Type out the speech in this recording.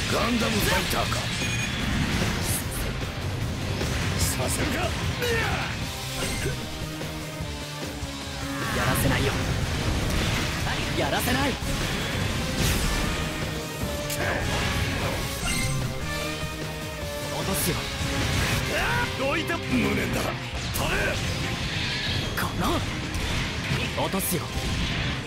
ガンダムファイターか。させるか。 やらせないよ。やらせない。落とすよ。 どいて無念だ。取れ。 この落とすよ。